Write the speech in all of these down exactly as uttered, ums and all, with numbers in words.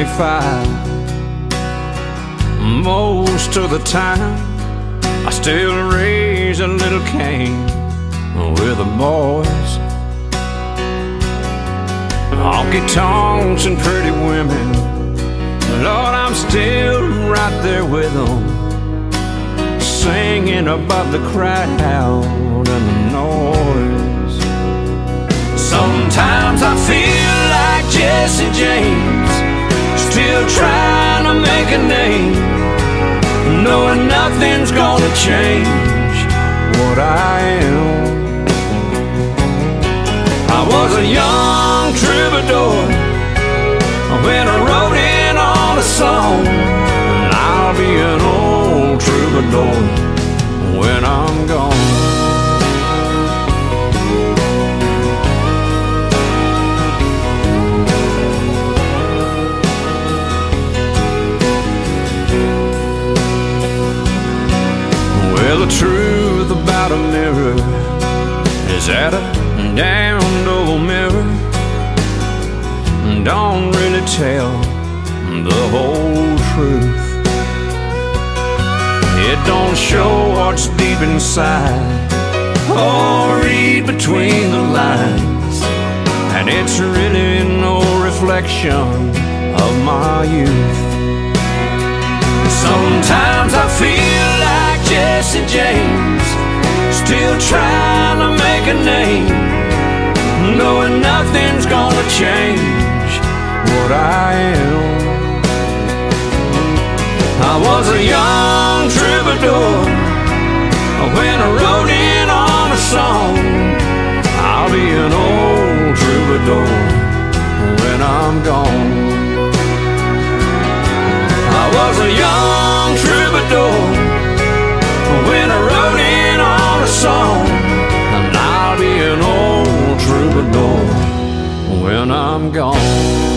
twenty-five. Most of the time I still raise a little Cain with the boys. Honky-tonks and pretty women, Lord, I'm still right there with them, singing above the crowd and the noise. Sometimes I feel like Jesse James, still trying to make a name, knowing nothing's gonna change what I am. I was a young troubadour when I wrote in on a song, and I'll be an old troubadour when I'm gone. Well, the truth about a mirror is that a damned old mirror don't really tell the whole truth. It don't show what's deep inside or read between the lines, and it's really no reflection of my youth. Sometimes I feel like Jesse James, still trying to make a name, knowing nothing's gonna change what I am. I was a young troubadour when I wrote in on a song. I'll be an old troubadour when I'm gone. I was a young troubadour when I wrote in on a song, and I'll be an old troubadour when I'm gone.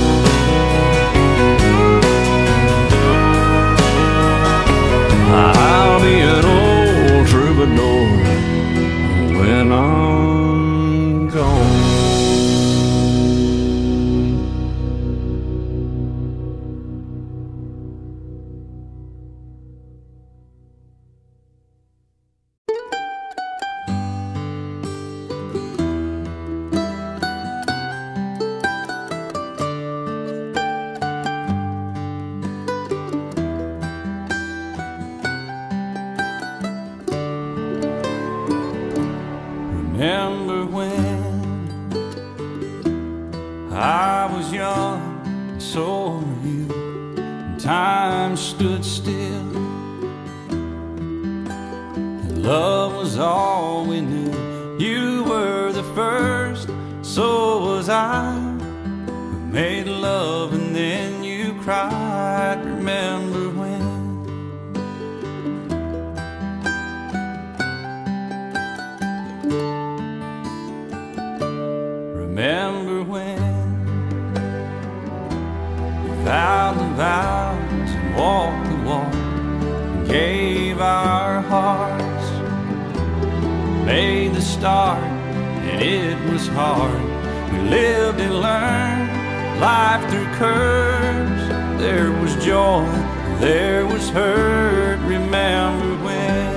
I'll be an old troubadour when I'm gone. Remember when I was young, and so were you, and time stood still, and love was all we knew. You were the first, so was I. We made love and then you cried. Remember when? Remember when we vowed the vows and walked the walk and gave our hearts, made the start, and it was hard. We lived and learned life through curves. There was joy, there was hurt. Remember when?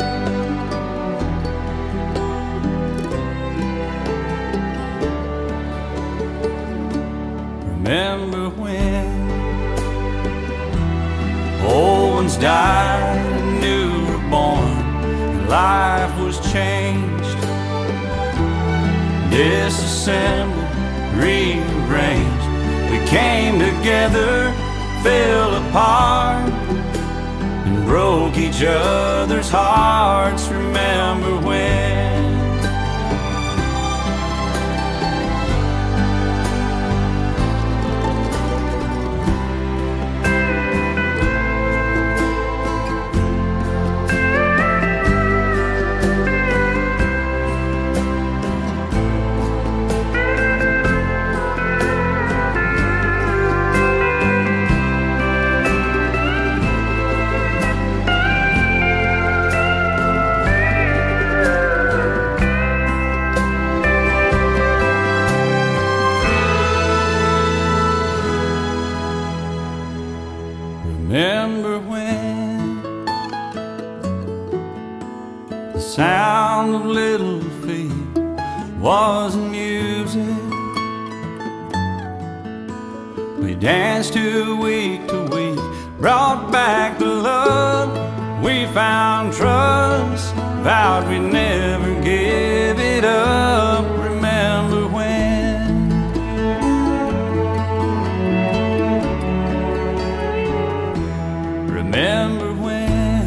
Remember when old ones died and new were born, and life was changed, disassembled, rearranged. We came together, fell apart, and broke each other's hearts. Remember when? wasn't music. We danced to week to week, brought back the love. We found trust, vowed we'd never give it up. Remember when? Remember when?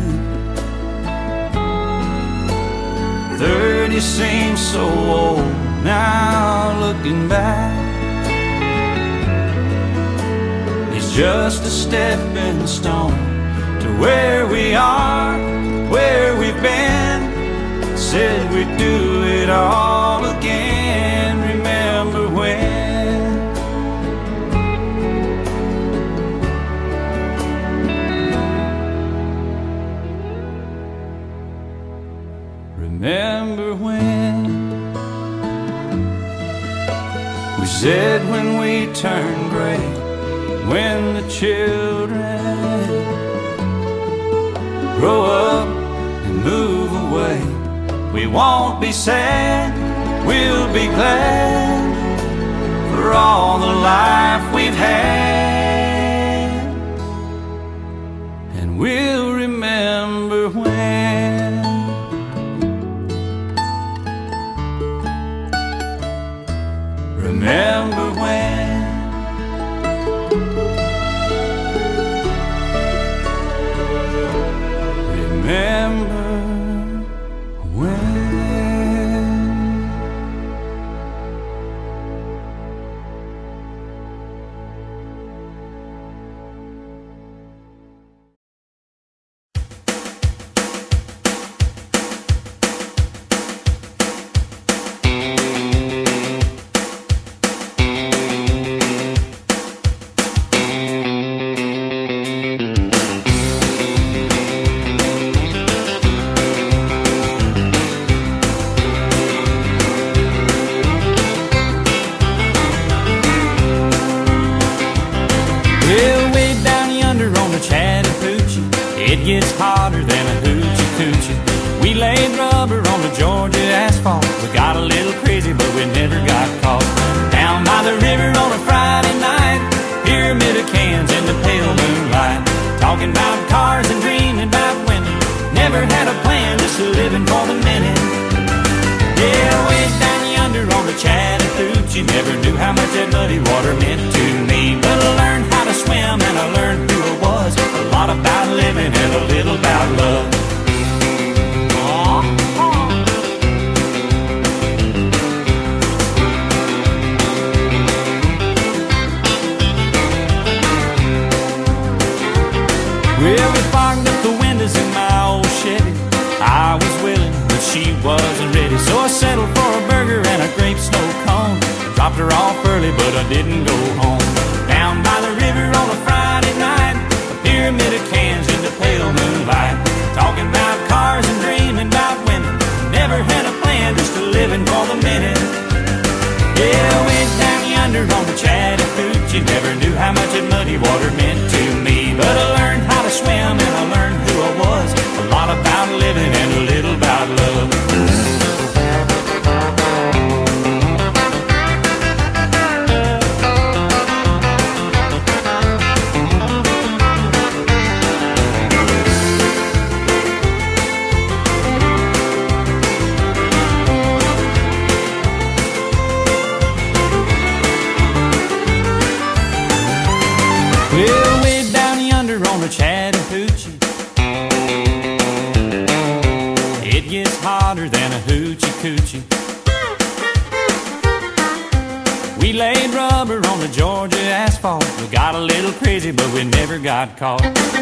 Thirty seems so old now, looking back. It's just a stepping stone to where we are, where we've been. Said we'd do it all again. Remember when? Remember when? We said when we turned gray, when the children grow up and move away, we won't be sad, we'll be glad for all the life we've had. And we'll remember when. Remember when. Remember when. It gets hotter than a hoochie coochie. We laid rubber on the Georgia asphalt. We got a little crazy, but we never got caught. Down by the river on a Friday night, pyramid of cans in the pale moonlight, talking about cars and dreaming about women. Never had a plan, just living for the minute. Yeah, way down yonder on the Chattahoochee, never knew how much that muddy water meant to me. But I learned how to swim and I learned who I was. A lot about living and a little about love. Well, we fogged up the windows in my old Chevy. I was willing, but she wasn't ready. So I settled for a burger and a grape snow cone. I dropped her off early, but I didn't go home. Down by the river on a Friday night, a pyramid of cans in the pale moonlight, talking about cars and dreaming about women. Never had a plan, just a living for the minute. Yeah, went down yonder on the Chattahoochee, never knew how much that muddy water meant to me. But I learned how to swim and I learned who I was. A lot about living and a little about love. Well, way down yonder on the Chattahoochee, it gets hotter than a hoochie coochie. We laid rubber on the Georgia asphalt. We got a little crazy, but we never got caught.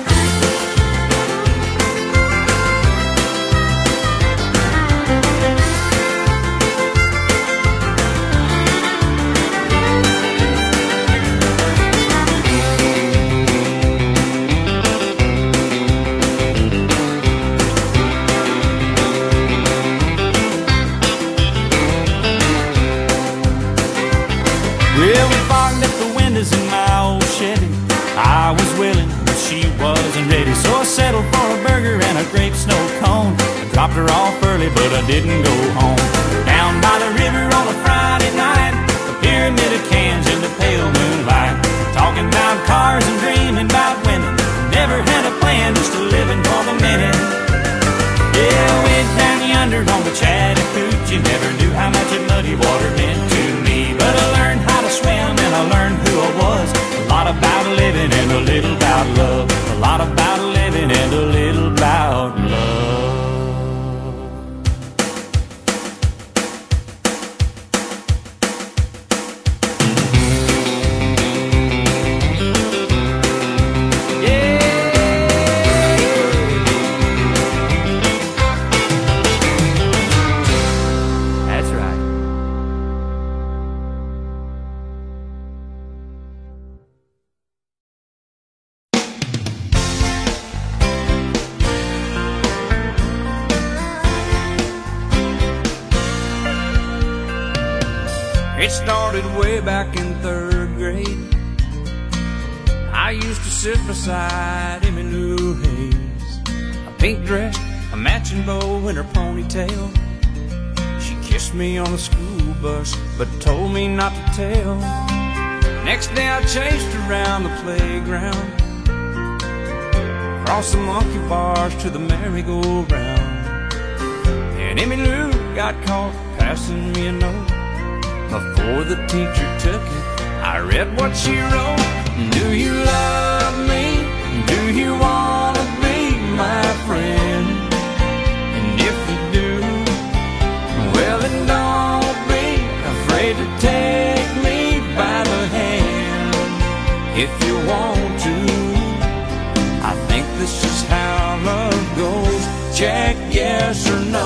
Well, we fogged up the windows in my old Chevy. I was willing, but she wasn't ready. So I settled for a burger and a grape snow cone. I dropped her off early, but I didn't go home. Down down by the river on a Friday night, a pyramid of cans in the pale moonlight, talking about cars and dreaming about women. Never had a plan, just living for the minute. Yeah, I went down yonder on the Chattahoochee. Never knew how much that muddy water meant to me, but I learned how to swim and I learned who I was. A lot about living and a little about love. A lot about living and a little about love. It started way back in third grade. I used to sit beside Emmylou Hayes, a pink dress, a matching bow in her ponytail. She kissed me on the school bus, but told me not to tell. Next day I chased around the playground, across the monkey bars to the merry-go-round. And Emmylou got caught passing me a note. Before the teacher took it, I read what she wrote. Do you love me? Do you want to be my friend? And if you do, well then don't be afraid to take me by the hand. If you want to, I think this is how love goes. Check yes or no.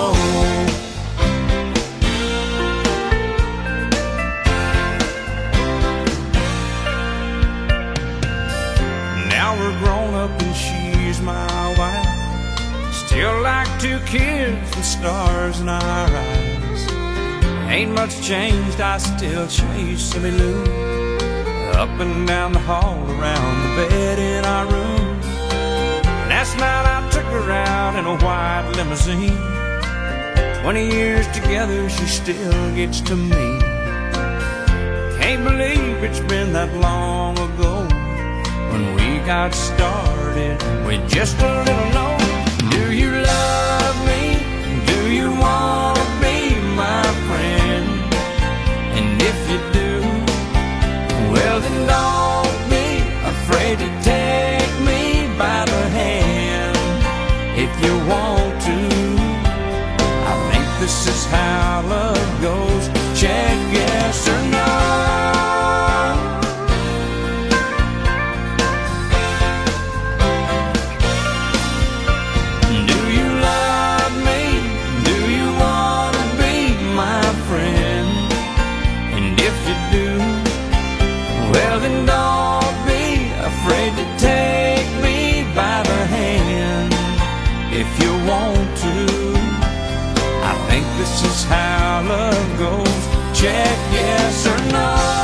We're grown up and she's my wife, still like two kids with stars in our eyes. Ain't much changed, I still chase Emmylou up and down the hall, around the bed in our room. Last night I took her out in a white limousine. Twenty years together, she still gets to me. Can't believe it's been that long ago when we got started with just a little note. Do you love me? Do you want to be my friend? And if you do, well then don't be afraid to take me by the hand. If you want to, I think this is how love goes. Check yes or no. Well then don't be afraid to take me by the hand. If you want to, I think this is how love goes. Check yes or no.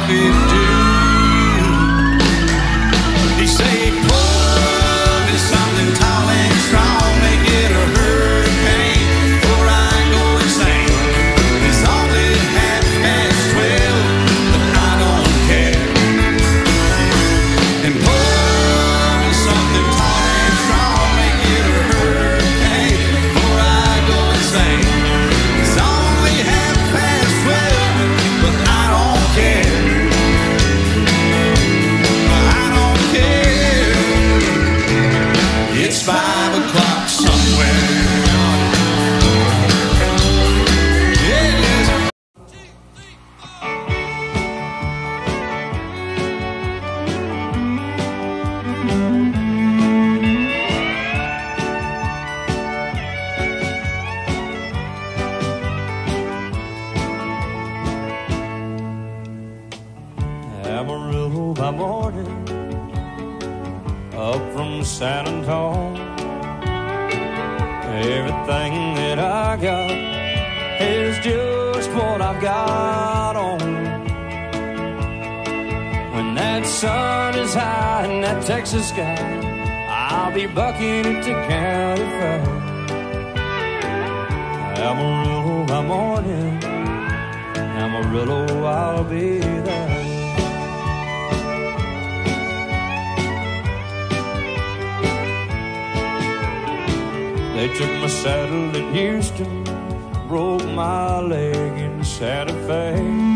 could do. He say, love is something tall and strong, make it a hurricane before I go insane. It's only half past twelve, but I don't care. And love is something tall and strong, make it a hurricane before I go insane. It's only half past twelve, but I don't care. I don't care. It's five o'clock somewhere. Yes. Amarillo by morning, up from San Antonio. Everything that I got is just what I've got on. When that sun is high in that Texas sky, I'll be bucking at the county fair. Amarillo by morning, Amarillo, I'll be there. They took my saddle in Houston, broke my leg in Santa Fe.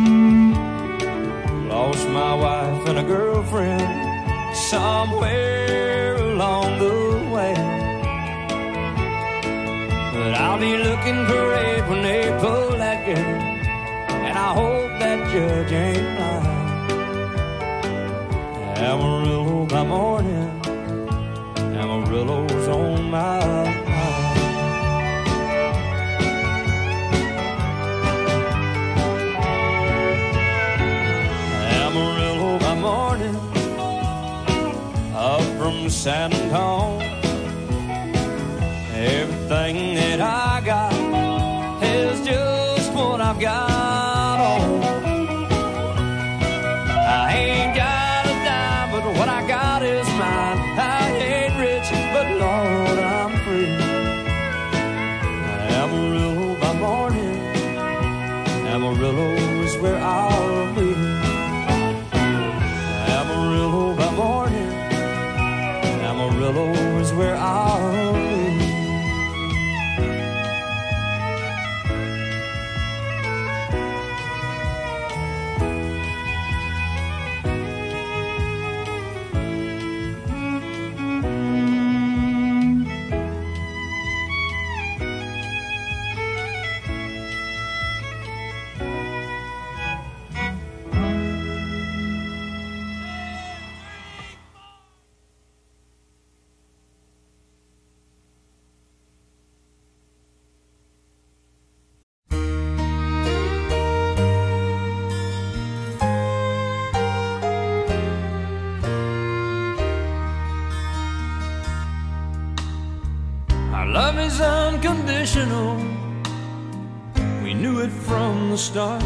Lost my wife and a girlfriend somewhere along the way. But I'll be looking great when they pull that gate, and I hope that judge ain't lying. Amarillo by morning, Amarillo's on my mind. Amarillo by morning, up from San Antonio. Everything that I got is just what I've got on. I ain't got a dime, but what I got is mine. I ain't rich, but Lord, I'm free. Amarillo by morning, Amarillo is where I'll be. Amarillo by morning, Amarillo is where I'll be. Love is unconditional, we knew it from the start.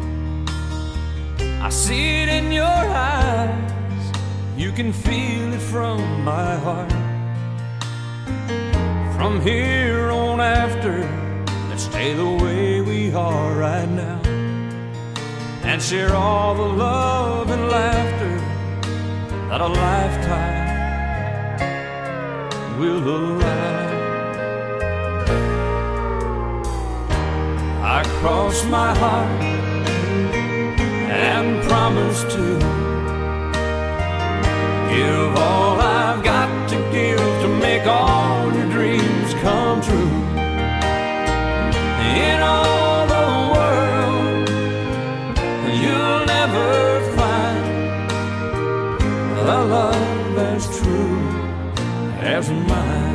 I see it in your eyes, you can feel it from my heart. From here on after, let's stay the way we are right now, and share all the love and laughter that a lifetime will allow. I cross my heart and promise to give all I've got to give to make all your dreams come true. In all the world, you'll never find a love as true as mine.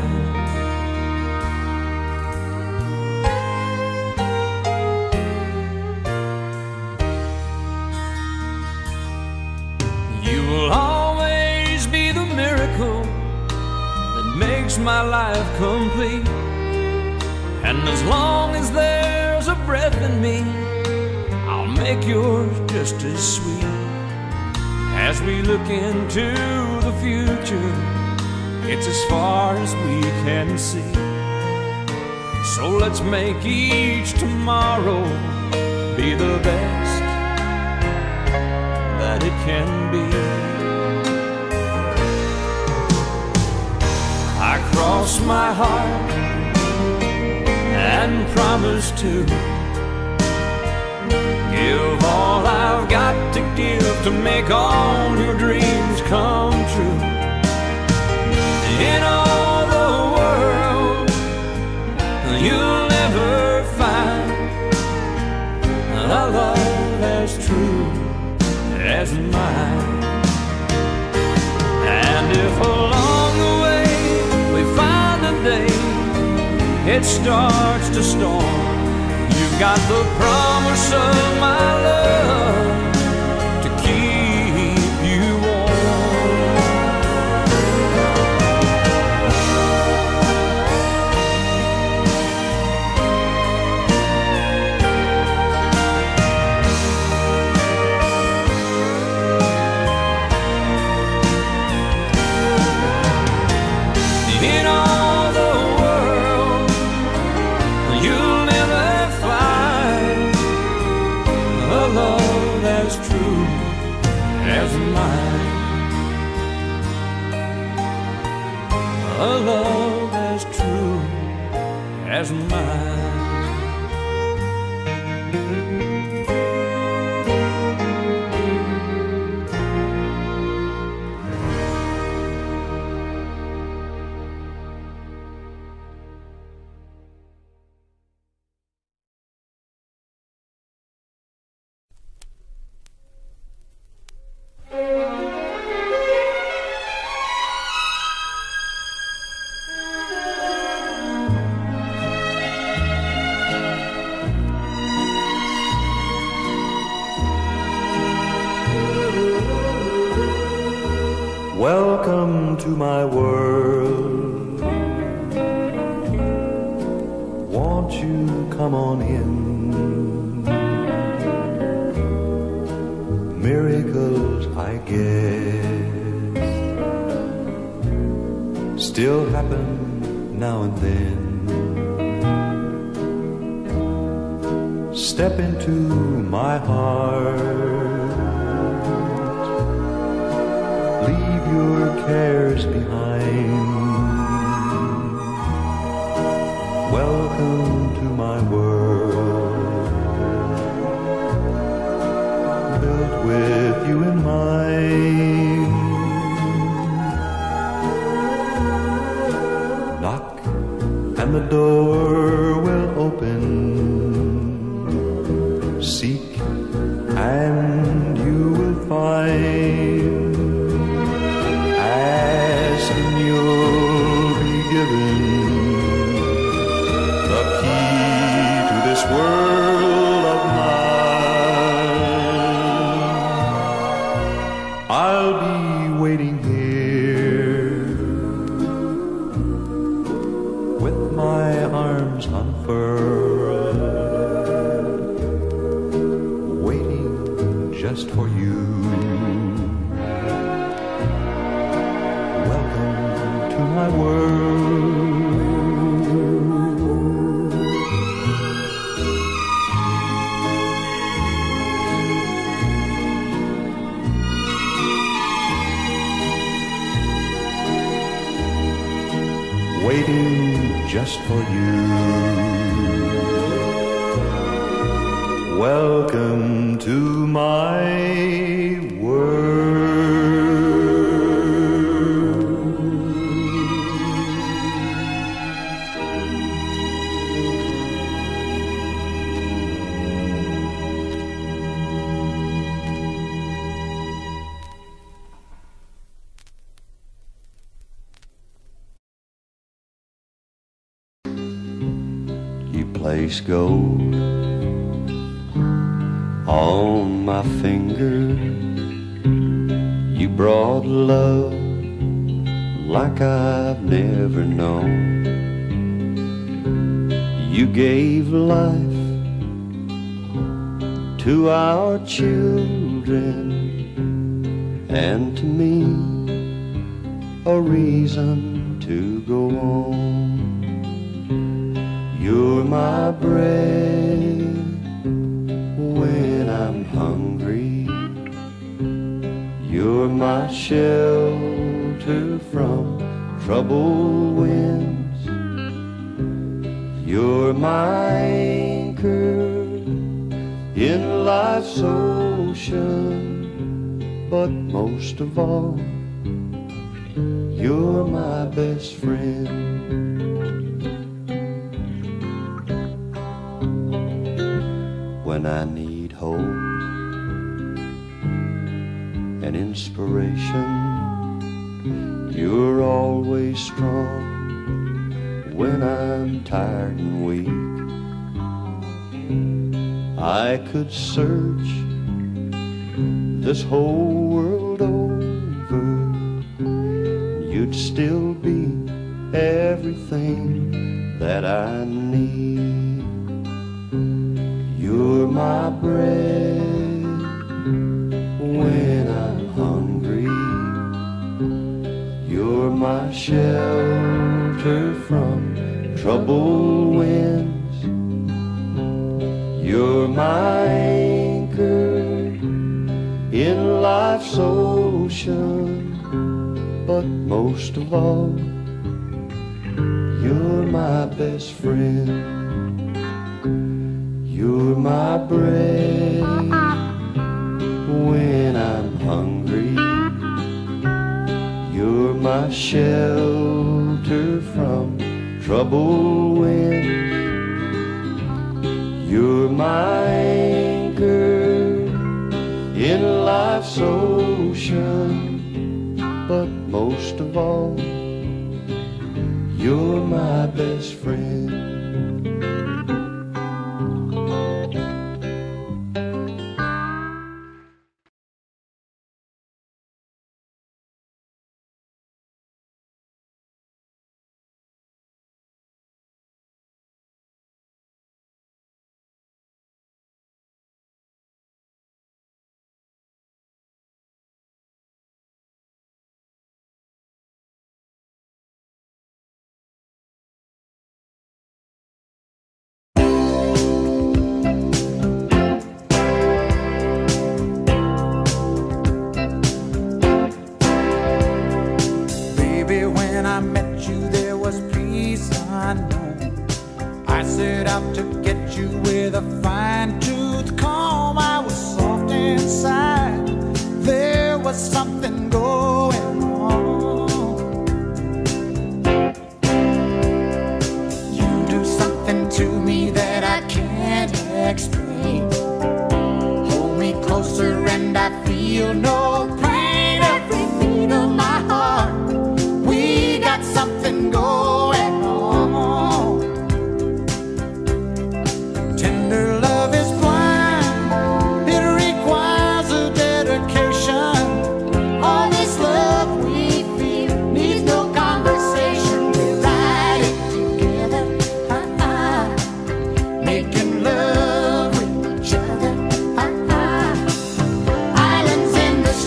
My life complete, and as long as there's a breath in me, I'll make yours just as sweet. As we look into the future, it's as far as we can see. So let's make each tomorrow be the best that it can be. I cross my heart and promise to give all I've got to give to make all your dreams come true. In all the world, you'll never find a love as true as mine. And if along the way we find a day it starts to storm, you've got the promise of my love to keep you warm. In all the world, you'll never find a love as true as mine. A love as true as mine. Welcome to my world. Won't you come on in? Miracles, I guess, still happen now and then. Step into my heart, leave your cares behind. Welcome to my world, built with you in mind. Knock and the door will open. Seek and you will find. Ask and you'll be given the key to this world of mine. I'll be waiting here with my arms unfurled, waiting just for you. My world, waiting just for you. Welcome to my world. Place gold on my finger. You brought love like I've never known. You gave life to our children and to me a reason to go on. You're my bread when I'm hungry. You're my shelter from troubled winds. You're my anchor in life's ocean, but most of all, you're my best friend. When I need hope and inspiration, you're always strong. When I'm tired and weak, I could search this whole world over, you'd still be everything that I need. You're my bread when I'm hungry. You're my shelter from troubled winds. You're my anchor in life's ocean, but most of all, you're my best friend. You're my bread when I'm hungry. You're my shelter from troubled winds. You're my anchor in life's ocean, but most of all, you're my best friend. Islands in the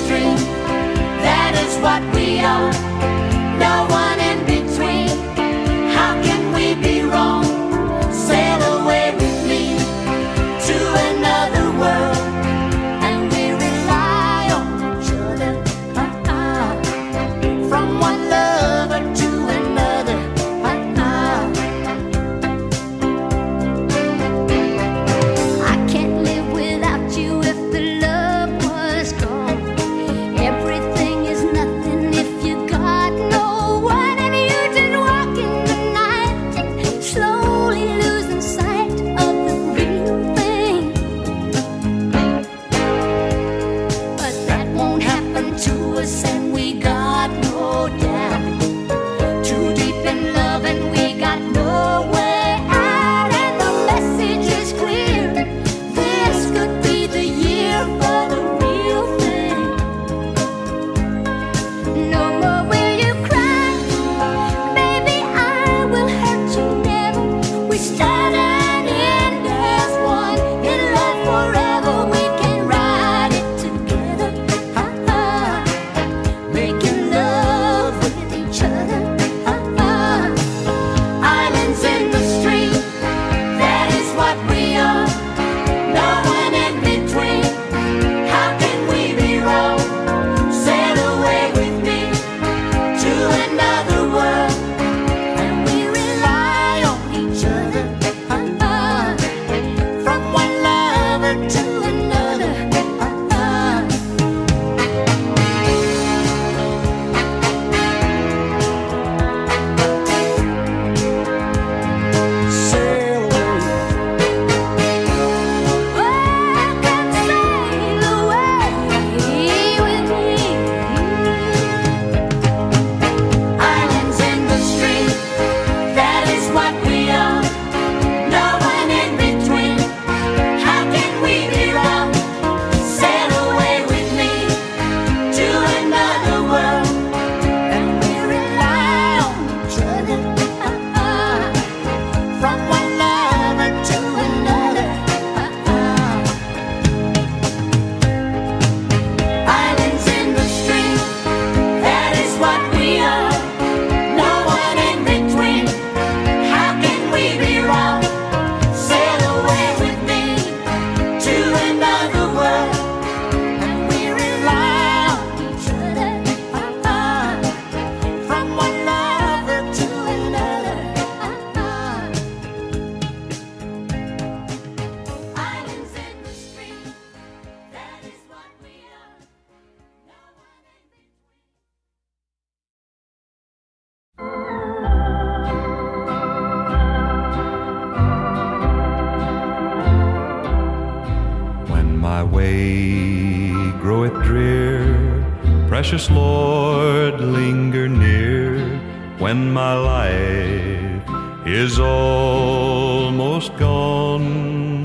my way groweth drear, precious Lord, linger near when my life is almost gone.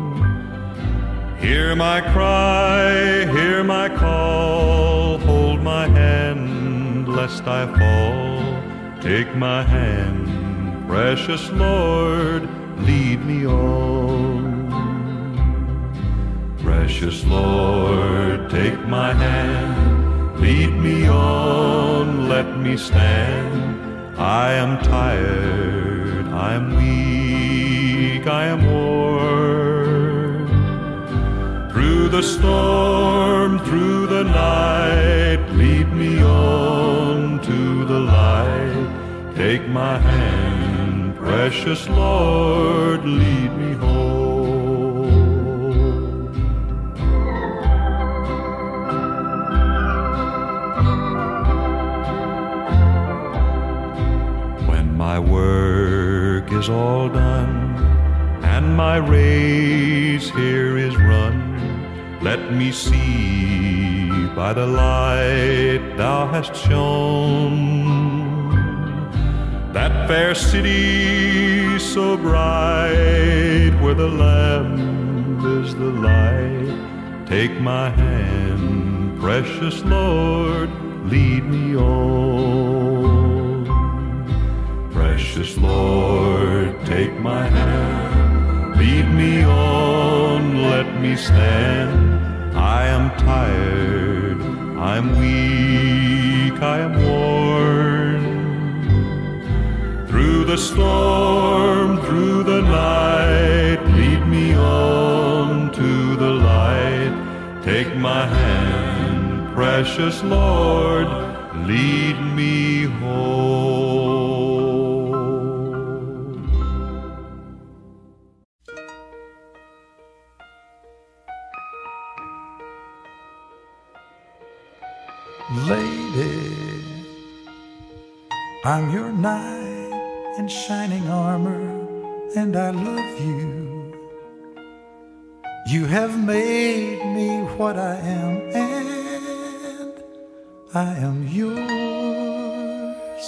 Hear my cry, hear my call, hold my hand lest I fall. Take my hand, precious Lord, lead me on. Precious Lord, take my hand, lead me on, let me stand. I am tired, I am weak, I am worn. Through the storm, through the night, lead me on to the light. Take my hand, precious Lord, lead me home. My work is all done, and my race here is run. Let me see by the light thou hast shone, that fair city so bright, where the Lamb is the light. Take my hand, precious Lord, lead me on. Precious Lord, take my hand, lead me on, let me stand. I am tired, I'm weak, I am worn. Through the storm, through the night, lead me on to the light. Take my hand, precious Lord, lead me home. Lady, I'm your knight in shining armor, and I love you. You have made me what I am, and I am yours.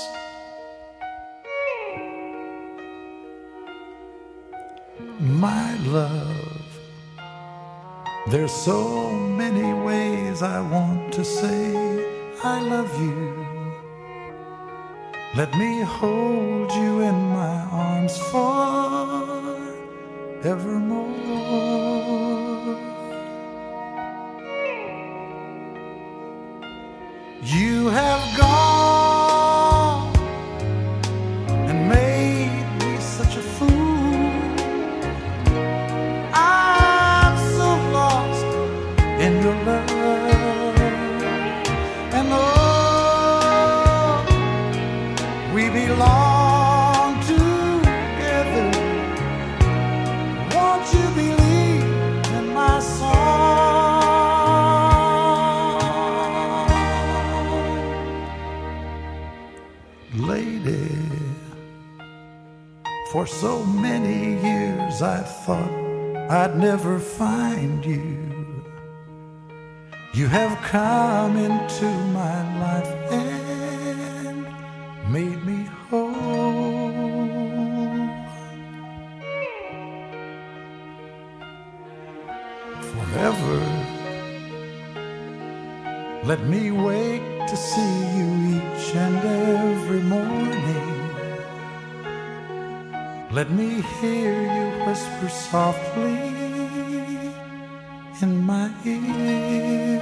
My love, there's so many ways I want to say I love you. Let me hold you in my arms forevermore. You have gone and made me such a fool. I'm so lost in your love. And oh, we belong together. Won't you believe in my song? Lady, for so many years I thought I'd never find you. You have come into my life and made me whole. Forever, let me wake to see you each and every morning. Let me hear you whisper softly in my ear.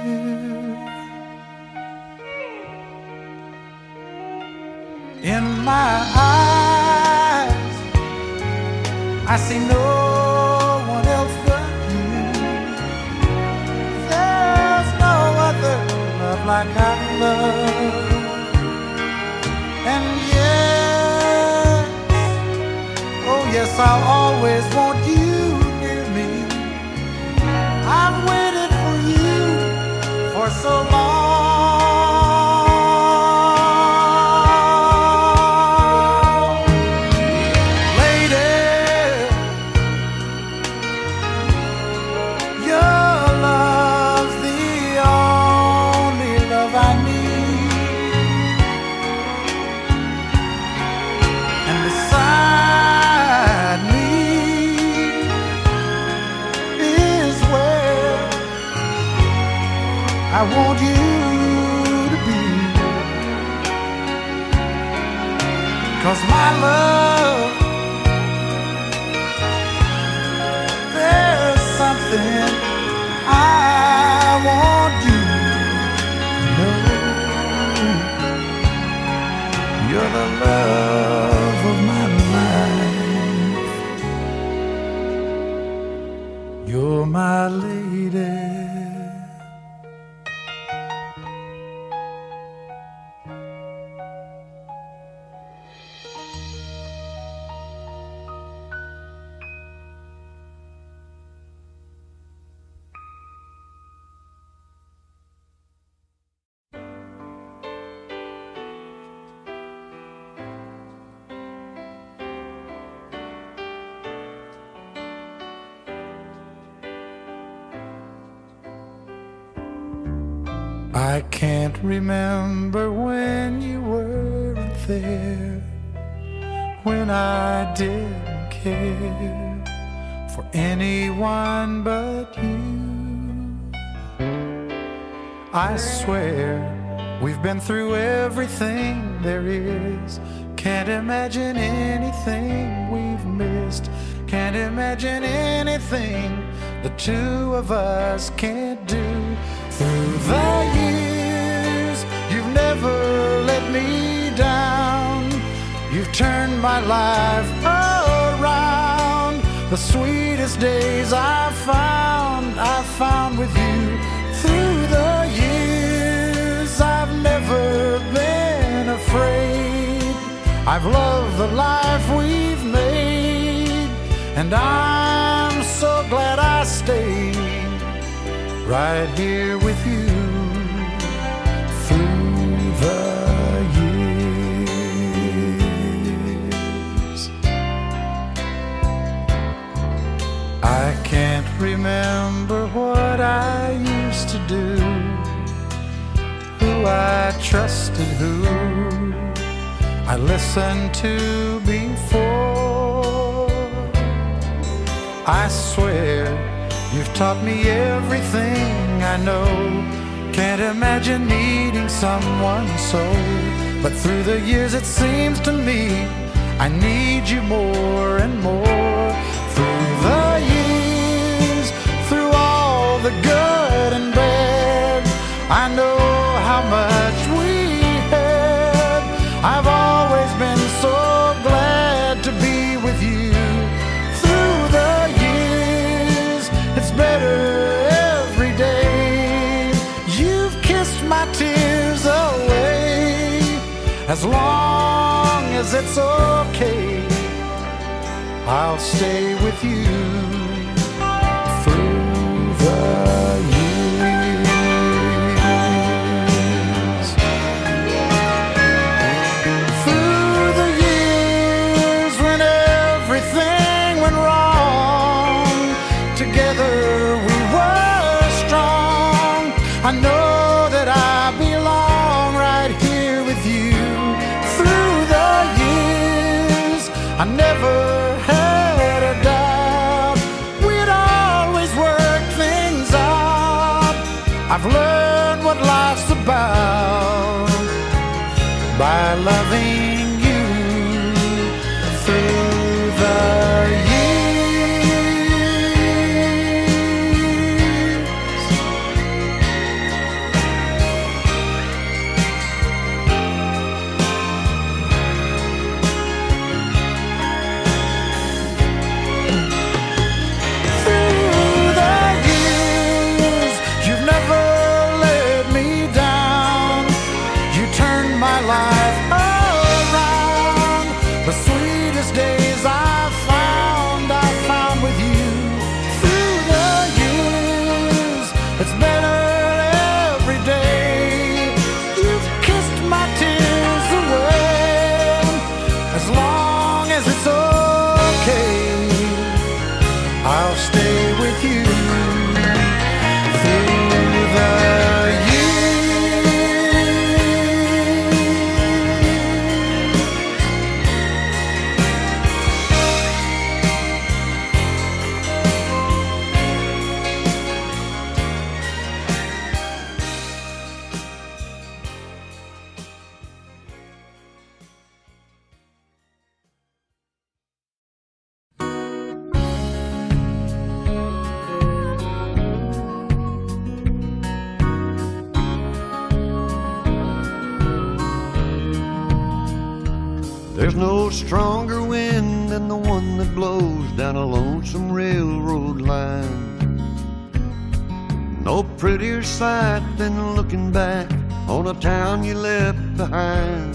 In my eyes, I see no one else but you. There's no other love like I love. And yes, oh yes, I'll always want you near me. I've waited for you for so long. Lady, your love I want you to be. 'Cause my love, there's something I want you to know. You're the love of my life. You're my lady. I can't remember when you weren't there, when I didn't care for anyone but you. I swear we've been through everything there is. Can't imagine anything we've missed. Can't imagine anything the two of us can't do. Through the years, you've never let me down. You've turned my life around. The sweetest days I've found, I've found with you. Through the years, I've never been afraid. I've loved the life we've made, and I'm so glad I stayed right here with you through the years. I can't remember what I used to do, who I trusted, who I listened to before. I swear you've taught me everything I know. Can't imagine needing someone so. But through the years it seems to me I need you more and more. Through the years, through all the good and bad, I know how much we had. I've always been so glad to be with you. Through the years, it's better every day. You've kissed my tears away. As long as it's okay, I'll stay with you through the years. Through the years when everything went wrong, together we were strong. I know that I belong right here with you. Through the years, I never had a doubt we'd always work things out. I've learned what life's about by loving you through the years. Through the years, you've never let me down. You turned my life around. There's no stronger wind than the one that blows down a lonesome railroad line. No prettier sight than looking back on a town you left behind.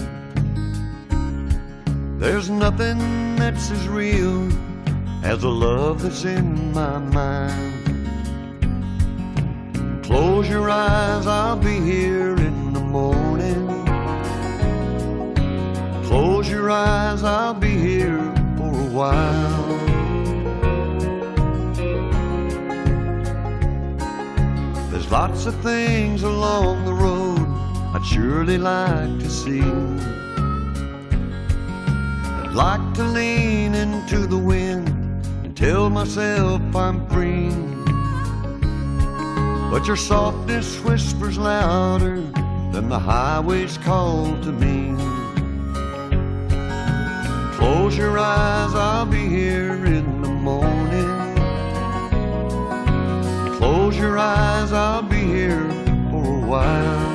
There's nothing that's as real as the love that's in my mind. Close your eyes, I'll be here in the morning. Close your eyes, I'll be here for a while. There's lots of things along the road I'd surely like to see. I'd like to lean into the wind and tell myself I'm free. But your softness whispers louder than the highway's call to me. Close your eyes, I'll be here in the morning. Close your eyes, I'll be here for a while.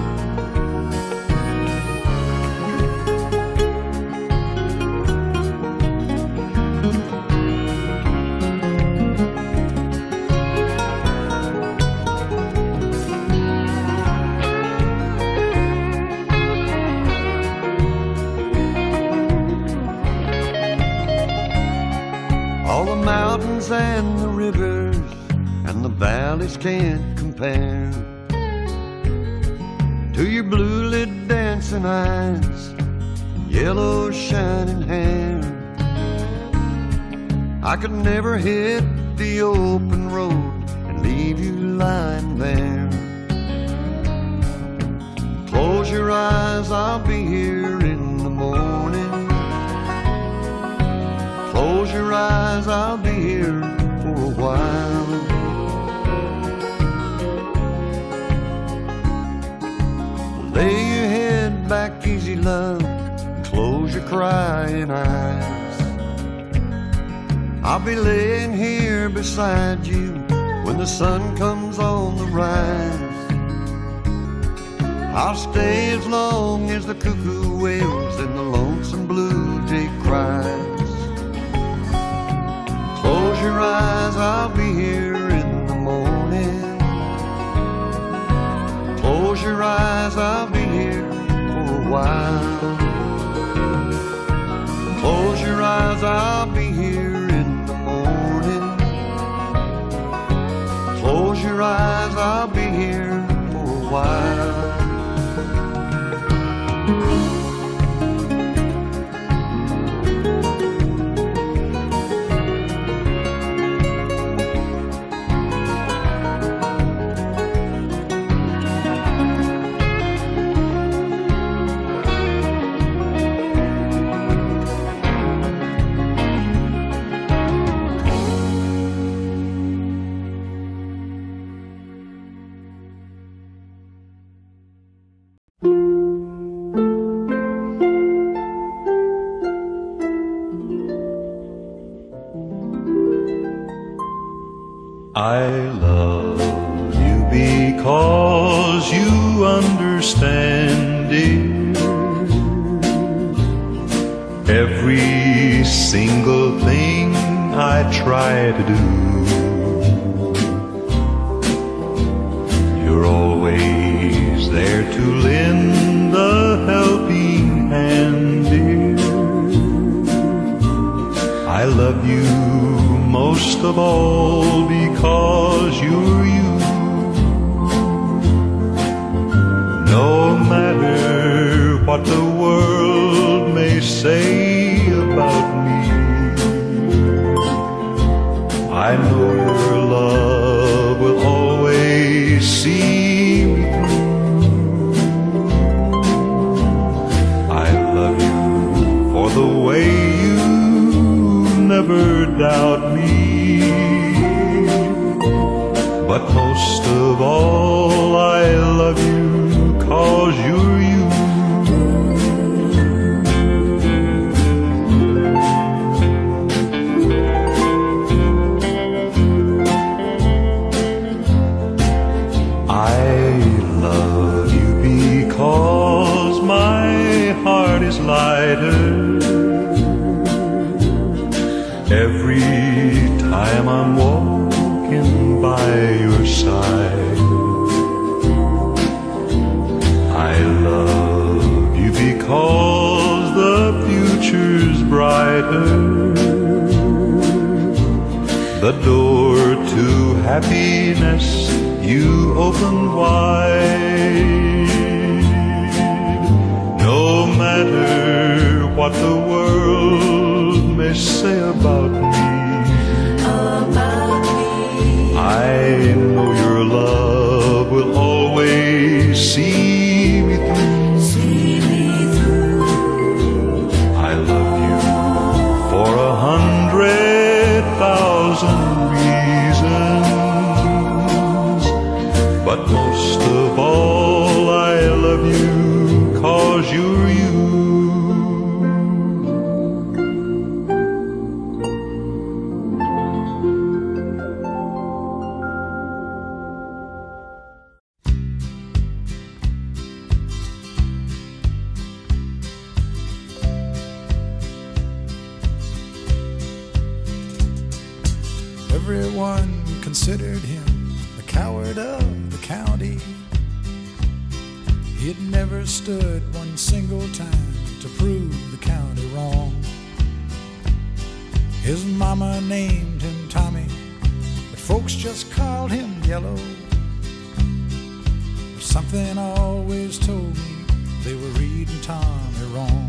All the mountains and the rivers and the valleys can't compare to your blue-lit dancing eyes and yellow shining hair. I could never hit the open road and leave you lying there. Close your eyes, I'll be here in the morning. Close your eyes, I'll be here for a while. Lay your head back easy, love, and close your crying eyes. I'll be laying here beside you when the sun comes on the rise. I'll stay as long as the cuckoo wails and the lonesome blue jay cries. Close your eyes, I'll be here in the morning. Close your eyes, I'll be here for a while. Close your eyes, I'll be here in the morning. Close your eyes, I'll be here for a while. I love you because you understand, dear, every single thing I try to do. You're always there to lend a helping hand, dear. I love you most of all because you're you. No matter what the world may say about me, I know your love will always see me through. I love you for the way you never doubt me. But most of all, I love you 'cause you're you. I love you because my heart is lighter time I'm walking by your side. I love you because the future's brighter. The door to happiness you open wide. No matter what the world may say about me, about me, I know your love will always see me through. see me through. I love you for a hundred thousand reasons, but most of all I love you 'cause you're you. Everyone considered him the coward of the county. He'd never stood one single time to prove the county wrong. His mama named him Tommy, but folks just called him Yellow. But something always told me they were reading Tommy wrong.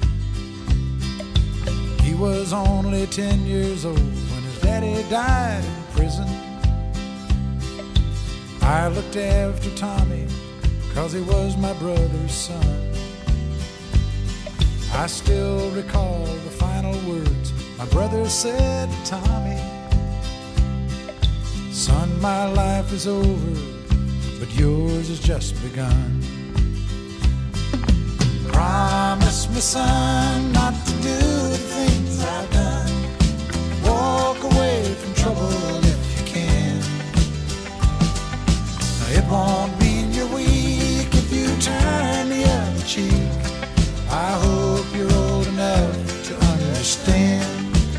He was only ten years old when his daddy died in prison. I looked after Tommy 'cause he was my brother's son. I still recall the final words my brother said to Tommy. Son, my life is over, but yours has just begun. Promise me, son, not to do the things I've done. Walk away from trouble if you can. Now, it won't mean you're weak if you turn the other cheek. I hope you're old enough to understand.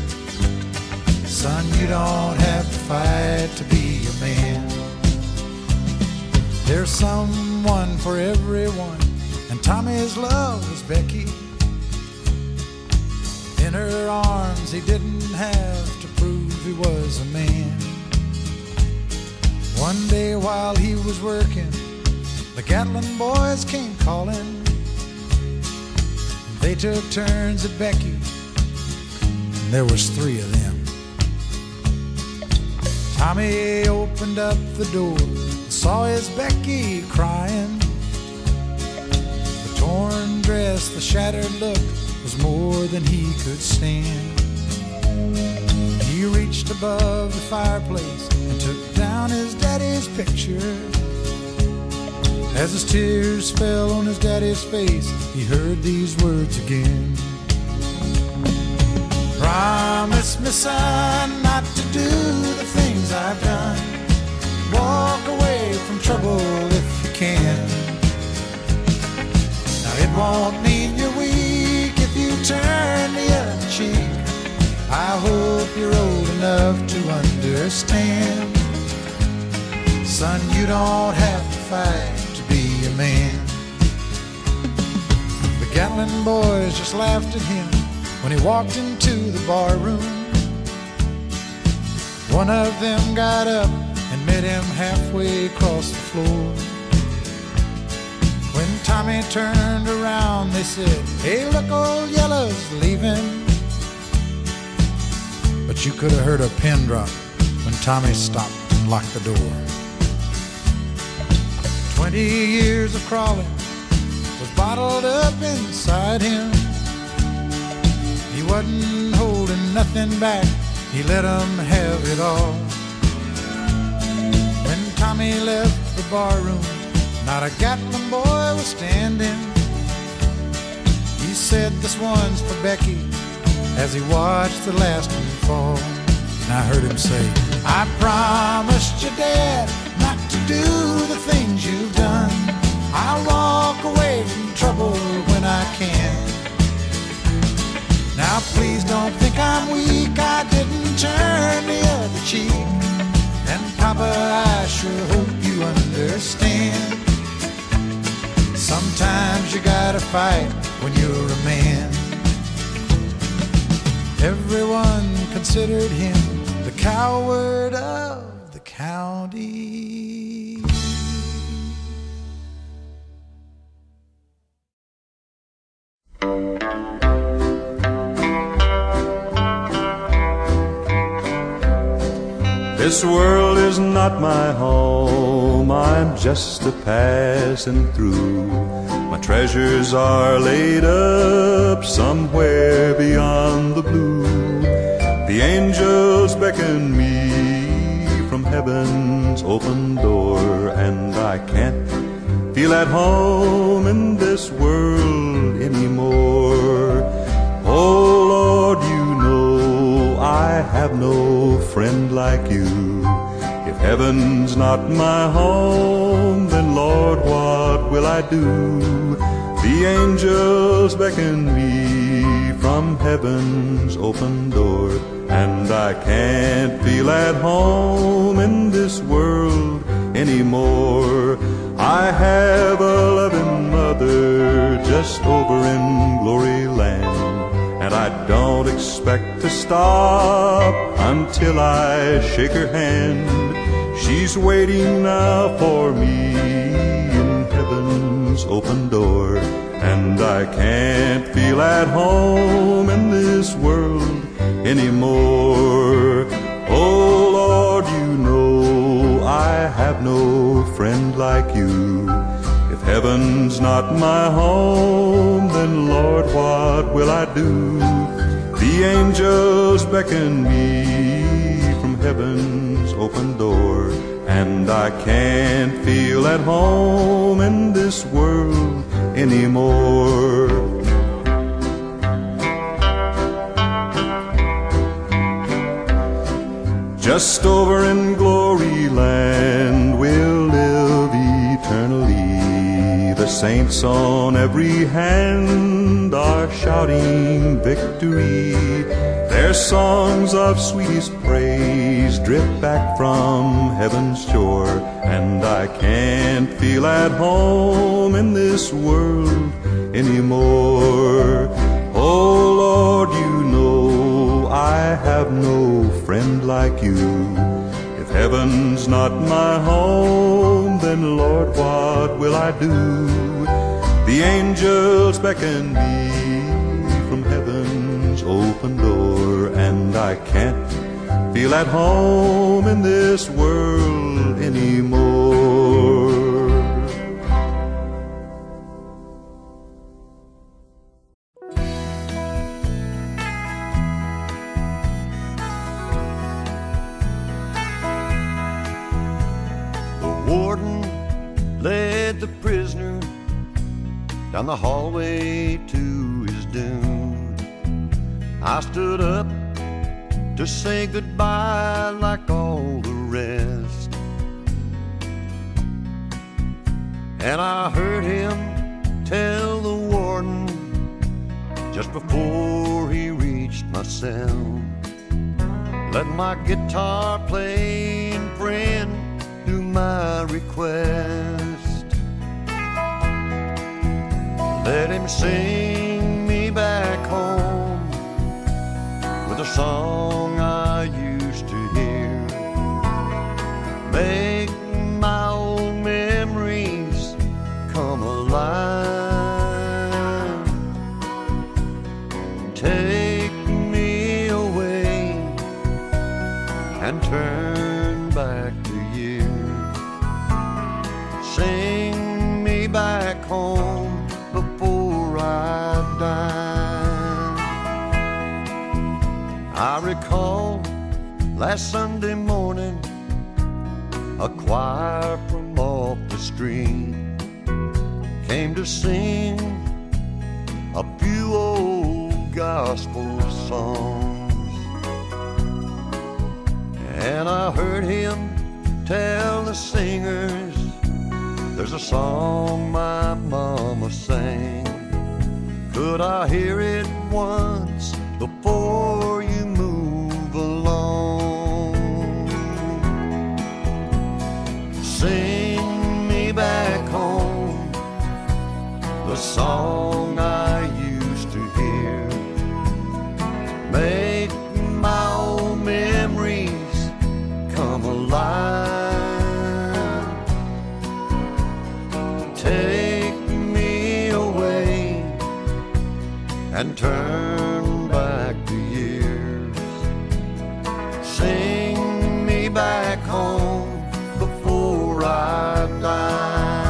Son, you don't have to fight to be a man. There's someone for everyone, and Tommy's love was Becky. In her arms he didn't have to prove he was a man. One day while he was working, the Gatlin boys came calling. They took turns at Becky, and there was three of them. Tommy opened up the door and saw his Becky crying. The torn dress, the shattered look was more than he could stand. He reached above the fireplace and took down his daddy's picture. As his tears fell on his daddy's face, he heard these words again. Promise me, son, not to do the things I've done. Walk away from trouble if you can. Now, it won't mean you're weak if you turn the other cheek. I hope you're old enough to understand. Son, you don't have to fight to be a man. The Gatlin boys just laughed at him when he walked into the bar room. One of them got up and met him halfway across the floor. When Tommy turned around, they said, "Hey, look, old Yellow's leaving." But you could have heard a pin drop when Tommy stopped and locked the door. Twenty years of crawling was bottled up inside him. He wasn't holding nothing back, he let 'em have it all. When Tommy left the bar room, not a Gatlin boy was standing. He said, "This one's for Becky," as he watched the last one fall. And I heard him say, "I promised your dad not to do the things you've done. I'll walk away from trouble when I can. Now please don't think I'm weak. I didn't turn the other cheek. And Papa, I sure hope you understand. Sometimes you gotta fight when you're a man. Everyone considered him the coward of the county. This world is not my home, I'm just a passing through. My treasures are laid up somewhere beyond the blue. The angels beckon me from heaven's open door, and I can't feel at home in this world anymore. Oh Lord, you know I have no friend like you. If heaven's not my home, then Lord, what will I do? The angels beckon me from heaven's open door, and I can't feel at home in this world anymore. I have a loving mother just over in glory land, and I don't expect to stop until I shake her hand. She's waiting now for me in heaven's open door, and I can't feel at home in this world anymore. Oh Lord, you know I have no friend like you. If heaven's not my home, then Lord, what will I do? The angels beckon me from heaven's open door, and I can't feel at home in this world anymore. Just over in glory land we'll live eternally. The saints on every hand are shouting victory. Their songs of sweetest praise drift back from heaven's shore, and I can't feel at home in this world anymore. Oh Lord, you know I have no friend like you. If heaven's not my home, then Lord, what will I do? The angels beckon me from heaven's open door, and I can't feel at home in this world anymore. Warden led the prisoner down the hallway to his doom. I stood up to say goodbye like all the rest, and I heard him tell the warden just before he reached my cell, let my guitar playing friend do my request. Let him sing me back home with a song I used to hear. Make my old memories come alive. Take me away and turn back the years. Sing me back home before I die. I recall last Sunday morning, a choir from off the street came to sing a few old gospel songs, and I heard him tell the singers, there's a song my mama sang. Could I hear it once before song I used to hear. Make my old memories come alive. Take me away and turn back the years. Sing me back home before I die.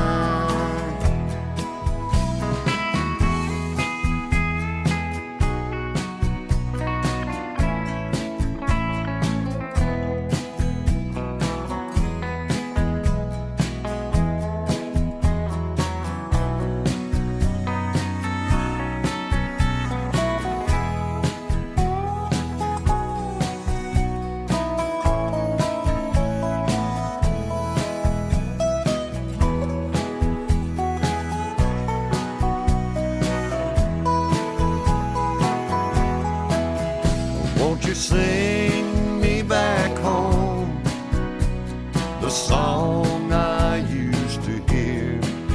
Won't you sing me back home the song I used to hear?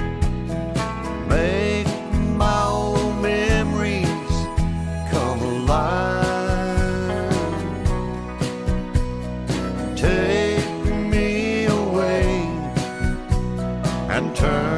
Make my old memories come alive. Take me away and turn